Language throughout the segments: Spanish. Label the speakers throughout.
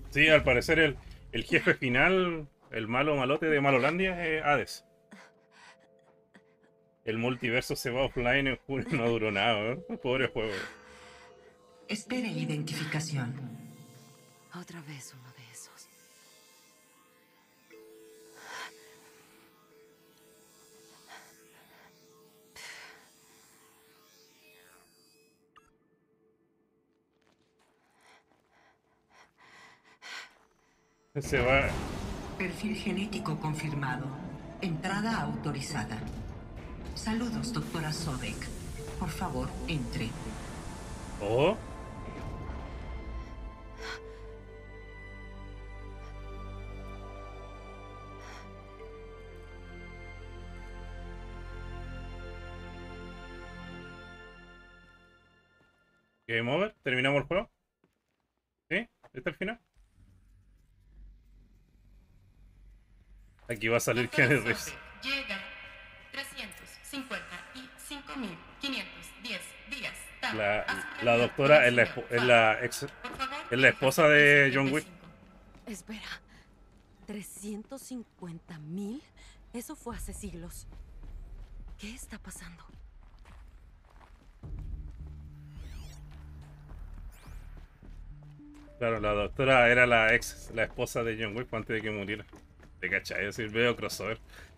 Speaker 1: Sí, al parecer el jefe final, el malo malote de Malolandia es Hades. El multiverso se va offline en junio, no duró nada, ¿eh? Pobre juego.
Speaker 2: Espere identificación.
Speaker 3: Otra vez uno de esos.
Speaker 1: Se va.
Speaker 2: Perfil genético confirmado. Entrada autorizada. Saludos, doctora Sobek. Por favor, entre.
Speaker 1: Oh, Game Over. ¿Terminamos el juego? ¿Sí? ¿Este es el final? Aquí va a salir
Speaker 4: Doctora
Speaker 1: Keanu
Speaker 4: Sobek,
Speaker 1: Reeves.
Speaker 4: llega 355.510 días. TAM.
Speaker 1: La, la
Speaker 4: Asignación
Speaker 1: doctora es
Speaker 4: domicilio. Por favor,
Speaker 1: es la
Speaker 4: elija
Speaker 1: esposa de John Wick.
Speaker 4: 675.
Speaker 3: Espera. ¿350.000? Eso fue hace siglos. ¿Qué está pasando?
Speaker 1: Claro, la doctora era la esposa de John Wick antes de que muriera. ¿Te cachai? Es decir, veo crossover.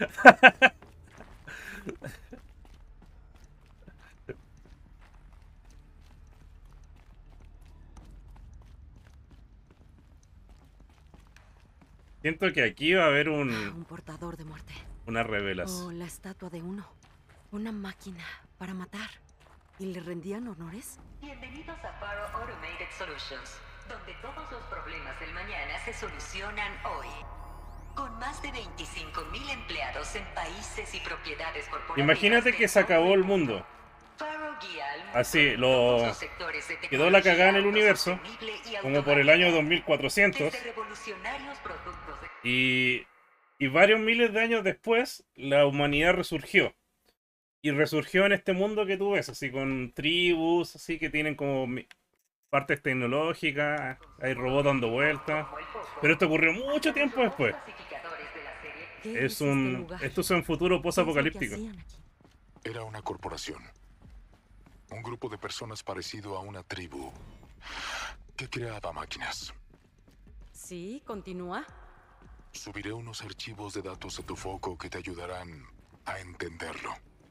Speaker 1: Siento que aquí va a haber
Speaker 3: Un portador de muerte.
Speaker 1: una revelación.
Speaker 3: O la estatua de uno. Una máquina para matar. ¿Y le rendían honores?
Speaker 5: Bienvenidos a Faro Automated Solutions, donde todos los problemas del mañana se solucionan hoy. Con más de 25.000 empleados en países y propiedades corporativas.
Speaker 1: Imagínate que se acabó el mundo.
Speaker 5: Faro guía al mundo
Speaker 1: Así,
Speaker 5: en todos los sectores de
Speaker 1: quedó la cagada en el
Speaker 5: tecnología
Speaker 1: universo,
Speaker 5: autosostenible y
Speaker 1: como por el año
Speaker 5: automática.
Speaker 1: 2400,
Speaker 5: Desde revolucionarios productos de...
Speaker 1: y varios miles de años después, la humanidad resurgió. Y resurgió en este mundo que tú ves, así con tribus, así que tienen como partes tecnológicas, hay robots dando vueltas. Pero esto ocurrió mucho tiempo después.
Speaker 3: ¿Qué es este lugar?
Speaker 1: Esto es un futuro
Speaker 3: ¿Qué es lo que
Speaker 1: post-apocalíptico.
Speaker 3: hacían aquí?
Speaker 6: Era una corporación. Un grupo de personas parecido a una tribu que creaba máquinas.
Speaker 3: Sí, continúa.
Speaker 6: Subiré unos archivos de datos a tu foco que te ayudarán a entenderlo.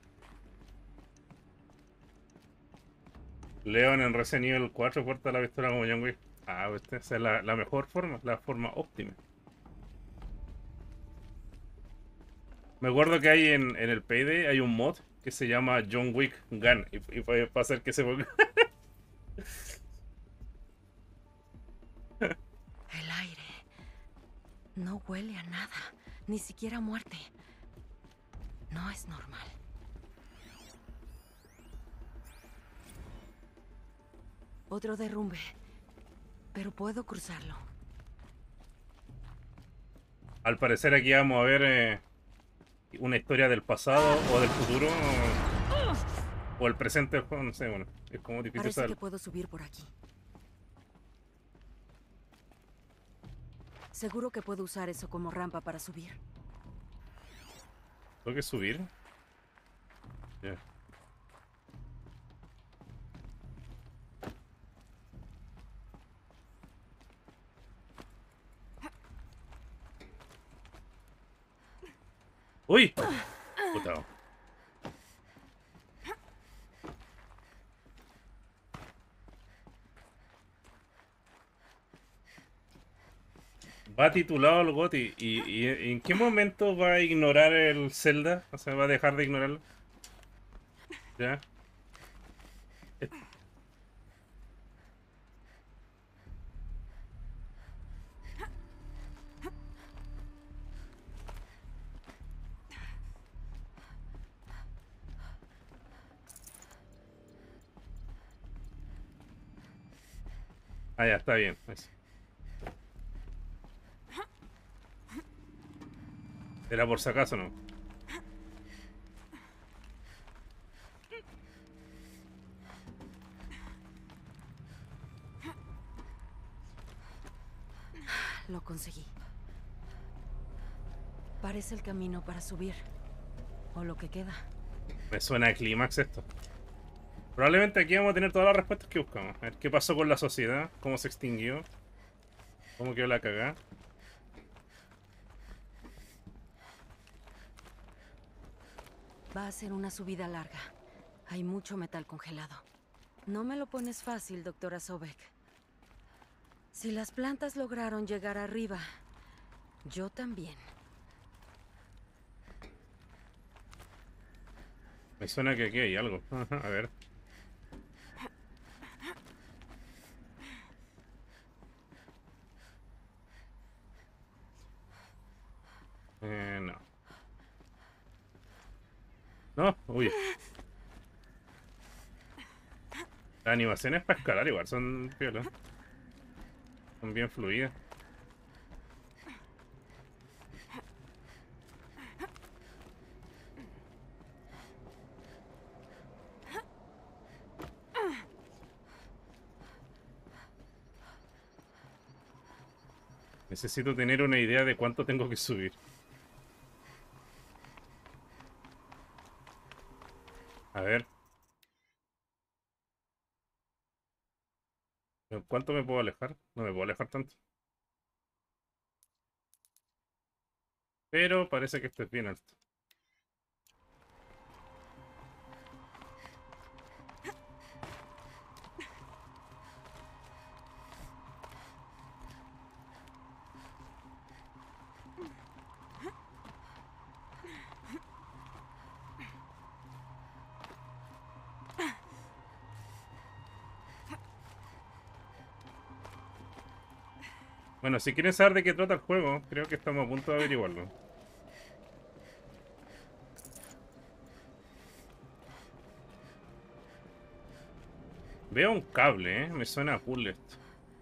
Speaker 1: Leon en Resident Evil 4 porta la pistola como John Wick. Ah, pues esa es la mejor forma, la forma óptima. Me acuerdo que hay en el Payday hay un mod que se llama John Wick Gun. Y puede hacer que se ponga.
Speaker 3: El aire. No huele a nada. Ni siquiera a muerte. No es normal. Otro derrumbe. Pero puedo cruzarlo.
Speaker 1: Al parecer aquí vamos a ver una historia del pasado o del futuro o el presente del juego, no sé, bueno, es como difícil
Speaker 3: Parece
Speaker 1: saber.
Speaker 3: que puedo subir por aquí. Seguro que puedo usar eso como rampa para subir.
Speaker 1: ¿Tengo que subir? Ya. ¡Uy! Puta. Va titulado el GOTY. ¿Y en qué momento va a ignorar el Zelda? O sea, va a dejar de ignorarlo. Ya. Ah, ya, está bien. Eso. Era por si acaso, ¿no?
Speaker 3: Lo conseguí. Parece el camino para subir. O lo que queda.
Speaker 1: Me suena a clímax esto. Probablemente aquí vamos a tener todas las respuestas que buscamos. A ver qué pasó con la sociedad, cómo se extinguió, cómo quedó la cagada.
Speaker 3: Va a ser una subida larga. Hay mucho metal congelado. No me lo pones fácil, doctora Sobek. Si las plantas lograron llegar arriba, yo también.
Speaker 1: Me suena que aquí hay algo. A ver. No. No, uy. Las animaciones para escalar igual son piolas. Son bien fluidas. Necesito tener una idea de cuánto tengo que subir. A ver. ¿Cuánto me puedo alejar? No me puedo alejar tanto. Pero parece que esto es bien alto. Bueno, si quieren saber de qué trata el juego, creo que estamos a punto de averiguarlo. Veo un cable, ¿eh? Me suena a puzzle esto.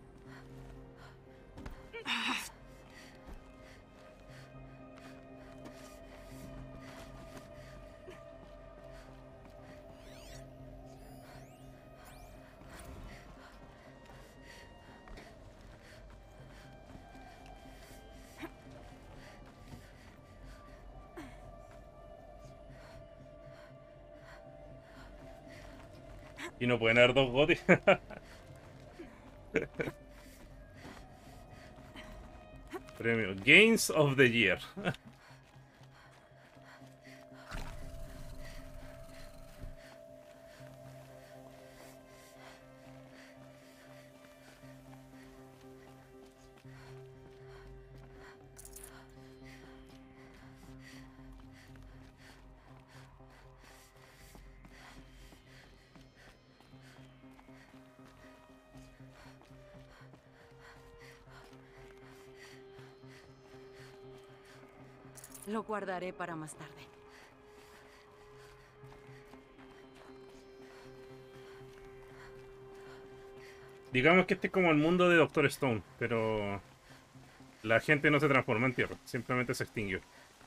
Speaker 1: Y no pueden haber dos gotis. Premio Games of the Year.
Speaker 3: Lo guardaré para más tarde.
Speaker 1: Digamos que este es como el mundo de Doctor Stone, pero la gente no se transformó en tierra, simplemente se extinguió.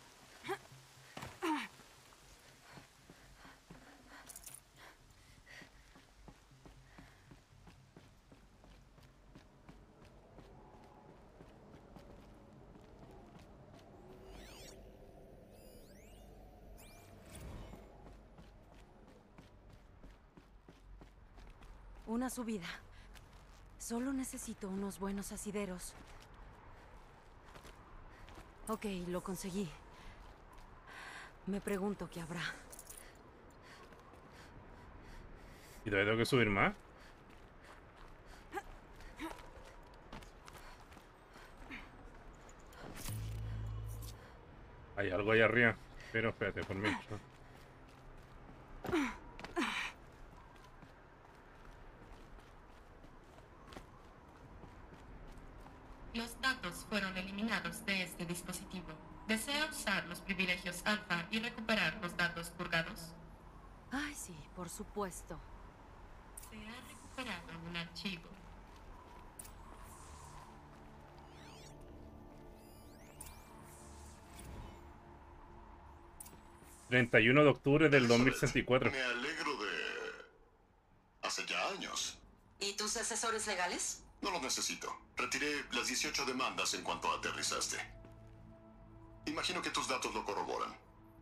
Speaker 3: Una subida. Solo necesito unos buenos asideros. Ok, lo conseguí. Me pregunto qué habrá.
Speaker 1: ¿Y todavía tengo que subir más? Hay algo ahí arriba, pero espérate, por mientras.
Speaker 7: Los datos fueron eliminados de este dispositivo. ¿Desea usar los privilegios alfa y recuperar los datos purgados?
Speaker 3: Ay, sí, por supuesto.
Speaker 7: Se ha recuperado un archivo.
Speaker 1: ...31 de octubre del 2064.
Speaker 8: Me alegro de... Hace ya años.
Speaker 5: ¿Y tus asesores legales?
Speaker 8: No lo necesito. Retiré las 18 demandas en cuanto aterrizaste. Imagino que tus datos lo corroboran.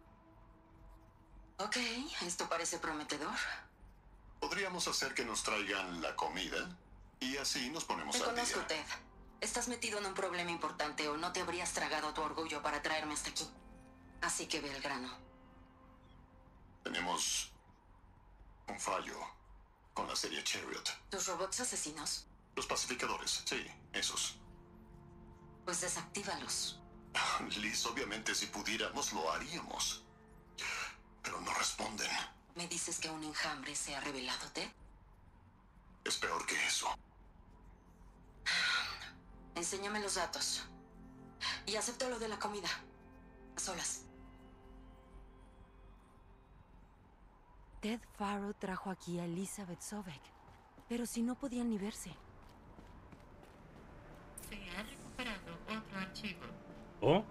Speaker 2: Ok, esto parece prometedor.
Speaker 8: Podríamos hacer que nos traigan la comida y así nos ponemos
Speaker 2: Te
Speaker 8: al
Speaker 2: conozco,
Speaker 8: día.
Speaker 2: Ted. Estás metido en un problema importante o no te habrías tragado tu orgullo para traerme hasta aquí. Así que ve al grano.
Speaker 8: Tenemos un fallo con la serie Chariot.
Speaker 2: ¿Tus robots asesinos?
Speaker 8: Los pacificadores, sí, esos.
Speaker 2: Pues desactívalos.
Speaker 8: Liz, obviamente si pudiéramos lo haríamos. Pero no responden.
Speaker 2: ¿Me dices que un enjambre se ha revelado, Ted?
Speaker 8: Es peor que eso.
Speaker 2: Enséñame los datos. Y acepto lo de la comida. A solas.
Speaker 3: Ted Faro trajo aquí a Elizabeth Sobek, pero si no podían ni verse.
Speaker 7: Se ha recuperado otro archivo.
Speaker 1: ¿Oh?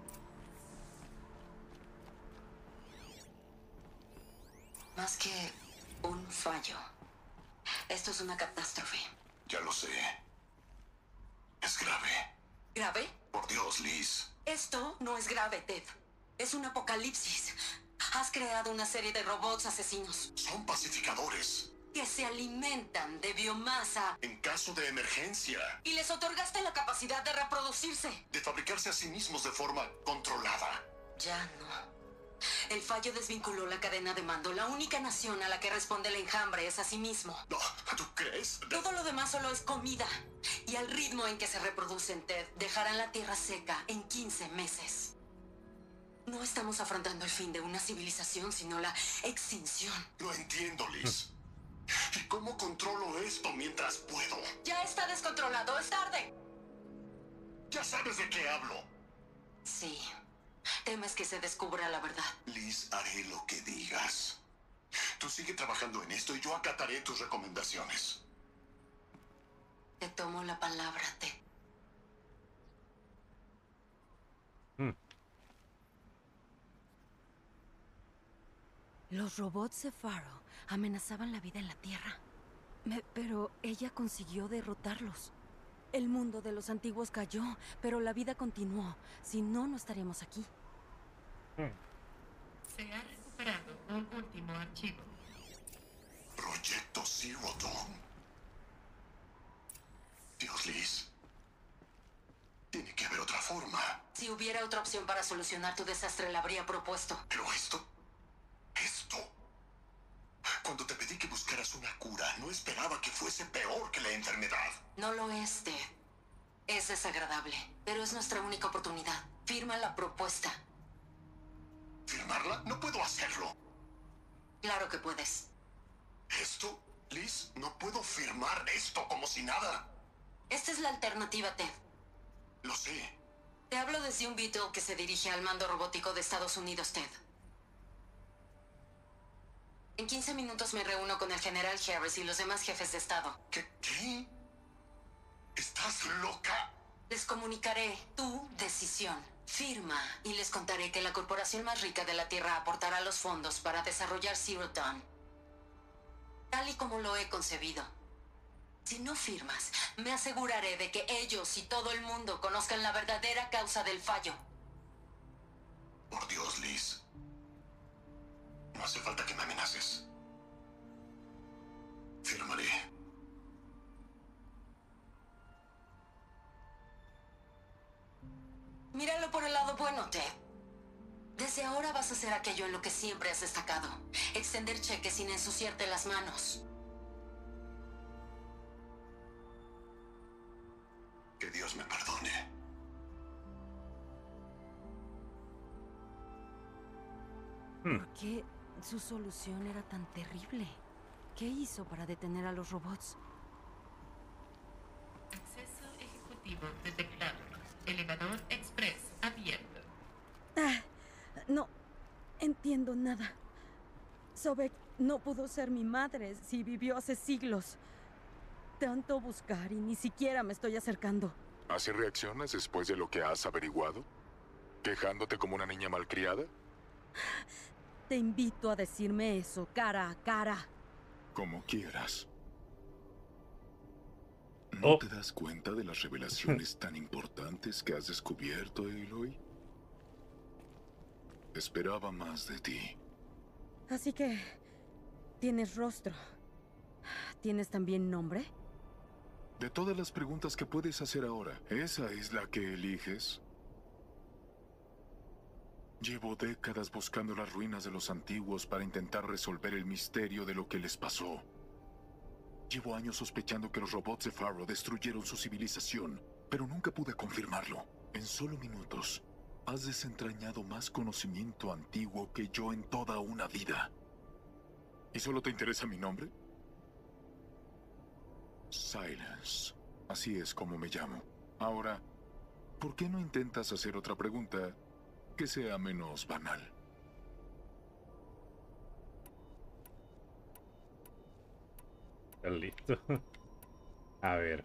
Speaker 2: Más que un fallo. Esto es una catástrofe.
Speaker 8: Ya lo sé. Es grave.
Speaker 2: ¿Grave?
Speaker 8: Por Dios, Liz.
Speaker 2: Esto no es grave, Ted. Es un apocalipsis. Has creado una serie de robots asesinos
Speaker 8: Son pacificadores.
Speaker 2: que se alimentan de biomasa
Speaker 8: En caso de emergencia.
Speaker 2: y les otorgaste la capacidad de reproducirse.
Speaker 8: De fabricarse a sí mismos de forma controlada.
Speaker 2: Ya no. El fallo desvinculó la cadena de mando. La única nación a la que responde el enjambre es a sí mismo.
Speaker 8: No, ¿tú crees?
Speaker 2: Todo lo demás solo es comida. Y al ritmo en que se reproducen, Ted, dejarán la tierra seca en 15 meses. No estamos afrontando el fin de una civilización, sino la extinción.
Speaker 8: Lo entiendo, Liz. ¿Y cómo controlo esto mientras puedo?
Speaker 2: Ya está descontrolado. Es tarde.
Speaker 8: Ya sabes de qué hablo.
Speaker 2: Sí. Temes que se descubra la verdad.
Speaker 8: Liz, haré lo que digas. Tú sigue trabajando en esto y yo acataré tus recomendaciones.
Speaker 2: Te tomo la palabra, Ted.
Speaker 3: Los robots de Faro amenazaban la vida en la Tierra. Pero ella consiguió derrotarlos. El mundo de los antiguos cayó, pero la vida continuó. Si no, no estaríamos aquí.
Speaker 7: Se ha recuperado un último archivo.
Speaker 8: Proyecto Zero Dawn. Dios, Liz. Tiene que haber otra forma.
Speaker 2: Si hubiera otra opción para solucionar tu desastre, la habría propuesto.
Speaker 8: Pero esto... Cuando te pedí que buscaras una cura, no esperaba que fuese peor que la enfermedad.
Speaker 2: No lo es, Ted. Es desagradable, pero es nuestra única oportunidad. Firma la propuesta.
Speaker 8: ¿Firmarla? No puedo hacerlo.
Speaker 2: Claro que puedes.
Speaker 8: ¿Esto? Liz, no puedo firmar esto como si nada.
Speaker 2: Esta es la alternativa, Ted.
Speaker 8: Lo sé.
Speaker 2: Te hablo desde un Beetle que se dirige al mando robótico de Estados Unidos, Ted. En 15 minutos me reúno con el general Harris y los demás jefes de Estado.
Speaker 8: ¿Qué? ¿Estás loca?
Speaker 2: Les comunicaré tu decisión. Firma y les contaré que la corporación más rica de la Tierra aportará los fondos para desarrollar Zero Dawn. Tal y como lo he concebido. Si no firmas, me aseguraré de que ellos y todo el mundo conozcan la verdadera causa del fallo.
Speaker 8: Por Dios, Liz. No hace falta que me amenaces. Firmaré.
Speaker 2: Míralo por el lado bueno, Ted. Desde ahora vas a hacer aquello en lo que siempre has destacado. Extender cheques sin ensuciarte las manos.
Speaker 8: Que Dios me perdone.
Speaker 3: ¿Por qué su solución era tan terrible? ¿Qué hizo para detener a los robots?
Speaker 7: Acceso ejecutivo detectado. Elevador express abierto.
Speaker 3: No entiendo nada. Sobek no pudo ser mi madre si vivió hace siglos. Tanto buscar y ni siquiera me estoy acercando.
Speaker 6: ¿Así reaccionas después de lo que has averiguado? ¿Quejándote como una niña malcriada?
Speaker 3: Te invito a decirme eso cara a cara.
Speaker 6: Como quieras. ¿No
Speaker 1: Oh,
Speaker 6: te das cuenta de las revelaciones tan importantes que has descubierto, Aloy? Esperaba más de ti.
Speaker 3: Así que... tienes rostro. ¿Tienes también nombre?
Speaker 6: De todas las preguntas que puedes hacer ahora, ¿esa es la que eliges? Llevo décadas buscando las ruinas de los antiguos para intentar resolver el misterio de lo que les pasó. Llevo años sospechando que los robots de Faro destruyeron su civilización, pero nunca pude confirmarlo. En solo minutos, has desentrañado más conocimiento antiguo que yo en toda una vida. ¿Y solo te interesa mi nombre? Silence. Así es como me llamo. Ahora, ¿por qué no intentas hacer otra pregunta que sea menos banal?
Speaker 1: ¿estás listo? A ver.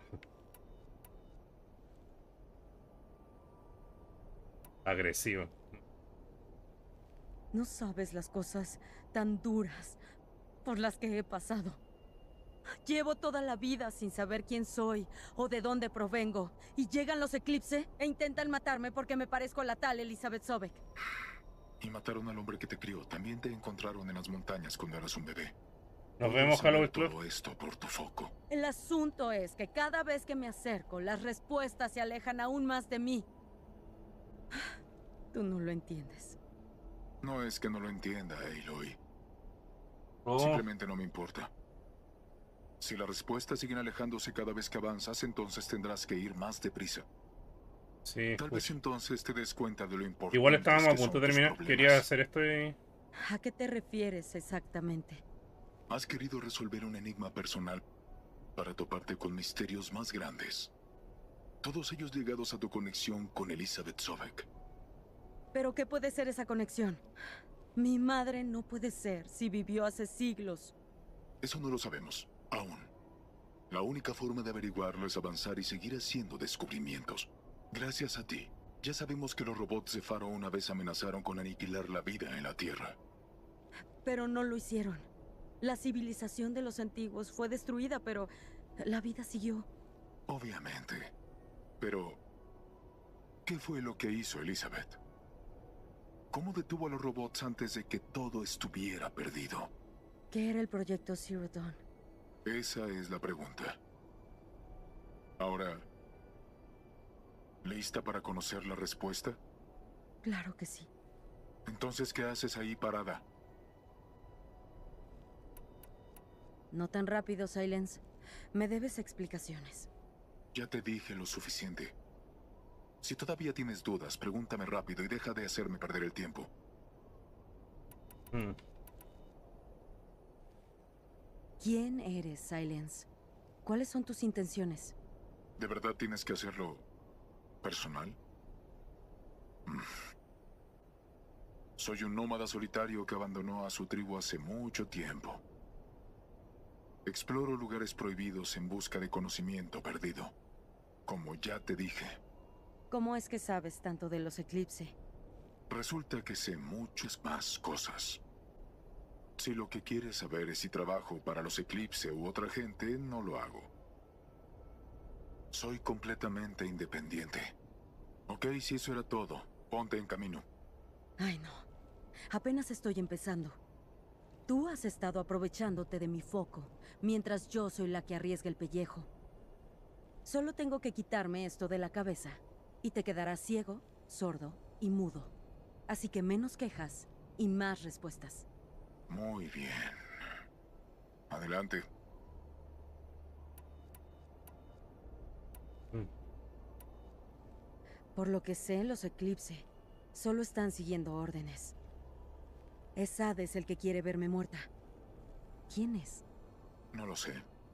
Speaker 1: Agresivo.
Speaker 3: No sabes las cosas tan duras por las que he pasado. Llevo toda la vida sin saber quién soy o de dónde provengo. Y llegan los Eclipse e intentan matarme porque me parezco a la tal Elizabeth Sobek.
Speaker 6: Y mataron al hombre que te crió. También te encontraron en las montañas cuando eras un bebé.
Speaker 1: Nos
Speaker 6: Puedo
Speaker 1: vemos,
Speaker 6: saber
Speaker 1: Halloween Club.
Speaker 6: todo esto por tu foco.
Speaker 3: El asunto es que cada vez que me acerco, las respuestas se alejan aún más de mí. Tú no lo entiendes.
Speaker 6: No es que no lo entienda, Aloy.
Speaker 1: Oh,
Speaker 6: Simplemente no me importa. Si las respuestas siguen alejándose cada vez que avanzas, entonces tendrás que ir más deprisa.
Speaker 1: sí.
Speaker 6: Tal vez entonces te des cuenta de lo importante.
Speaker 1: Igual estábamos a punto de terminar. Quería hacer esto y...
Speaker 3: ¿A qué te refieres exactamente?
Speaker 6: Has querido resolver un enigma personal para toparte con misterios más grandes. Todos ellos ligados a tu conexión con Elizabeth Sobek.
Speaker 3: ¿Pero qué puede ser esa conexión? Mi madre no puede ser si vivió hace siglos.
Speaker 6: Eso no lo sabemos, aún. La única forma de averiguarlo es avanzar y seguir haciendo descubrimientos. Gracias a ti, ya sabemos que los robots de Faro una vez amenazaron con aniquilar la vida en la Tierra.
Speaker 3: Pero no lo hicieron. La civilización de los antiguos fue destruida, pero la vida siguió.
Speaker 6: Obviamente. Pero, ¿qué fue lo que hizo Elizabeth? ¿Cómo detuvo a los robots antes de que todo estuviera perdido?
Speaker 3: ¿Qué era el proyecto Zero Dawn?
Speaker 6: Esa es la pregunta. Ahora, ¿lista para conocer la respuesta?
Speaker 3: Claro que sí.
Speaker 6: Entonces, ¿qué haces ahí parada?
Speaker 3: No tan rápido, Silence. Me debes explicaciones.
Speaker 6: Ya te dije lo suficiente. Si todavía tienes dudas, pregúntame rápido y deja de hacerme perder el tiempo.
Speaker 3: ¿Quién eres, Silence? ¿Cuáles son tus intenciones?
Speaker 6: ¿De verdad tienes que hacerlo personal? Soy un nómada solitario que abandonó a su tribu hace mucho tiempo. Exploro lugares prohibidos en busca de conocimiento perdido. Como ya te dije.
Speaker 3: ¿Cómo es que sabes tanto de los Eclipse?
Speaker 6: Resulta que sé muchas más cosas. Si lo que quieres saber es si trabajo para los Eclipse u otra gente, no lo hago. Soy completamente independiente. Ok, si eso era todo, ponte en camino.
Speaker 3: Ay, no. Apenas estoy empezando. Tú has estado aprovechándote de mi foco, mientras yo soy la que arriesga el pellejo. Solo tengo que quitarme esto de la cabeza, y te quedarás ciego, sordo y mudo. Así que menos quejas y más respuestas.
Speaker 6: Muy bien. Adelante.
Speaker 3: Por lo que sé, los Eclipse solo están siguiendo órdenes. Es Hades el que quiere verme muerta. ¿Quién es?
Speaker 6: No lo sé.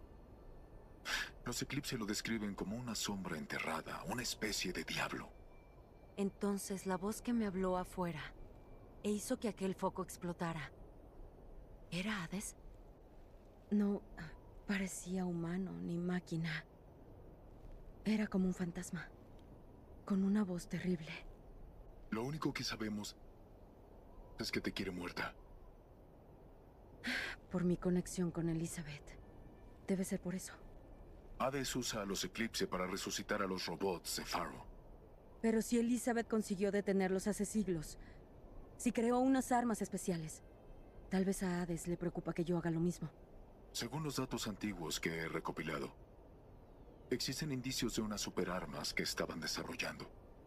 Speaker 6: Los Eclipse lo describen como una sombra enterrada, una especie de diablo.
Speaker 3: Entonces la voz que me habló afuera e hizo que aquel foco explotara, ¿era Hades? No parecía humano ni máquina. Era como un fantasma, con una voz terrible.
Speaker 6: Lo único que sabemos es que te quiere muerta.
Speaker 3: Por mi conexión con Elizabeth. Debe ser por eso.
Speaker 6: Hades usa a los Eclipse para resucitar a los robots de Faro.
Speaker 3: Pero si Elizabeth consiguió detenerlos hace siglos, si creó unas armas especiales, tal vez a Hades le preocupa que yo haga lo mismo.
Speaker 6: Según los datos antiguos que he recopilado, existen indicios de unas superarmas que estaban desarrollando.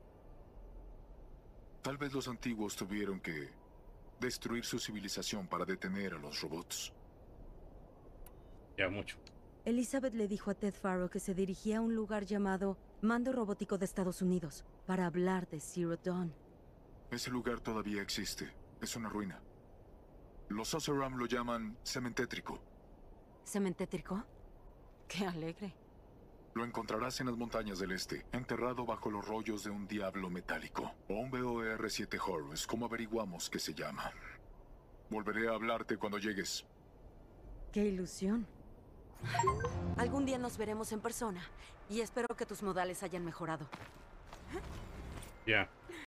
Speaker 6: Tal vez los antiguos tuvieron que destruir su civilización para detener a los robots.
Speaker 1: Ya mucho.
Speaker 3: Elizabeth le dijo a Ted Faro que se dirigía a un lugar llamado Mando Robótico de Estados Unidos para hablar de Zero Dawn.
Speaker 6: Ese lugar todavía existe. Es una ruina. Los Oseram lo llaman cementétrico.
Speaker 3: ¿Cementétrico? ¡Qué alegre!
Speaker 6: Lo encontrarás en las montañas del este, enterrado bajo los rollos de un diablo metálico. O un BOR-7 Horus, como averiguamos que se llama. Volveré a hablarte cuando llegues.
Speaker 3: ¡Qué ilusión! Algún día nos veremos en persona, y espero que tus modales hayan mejorado.
Speaker 1: Ya.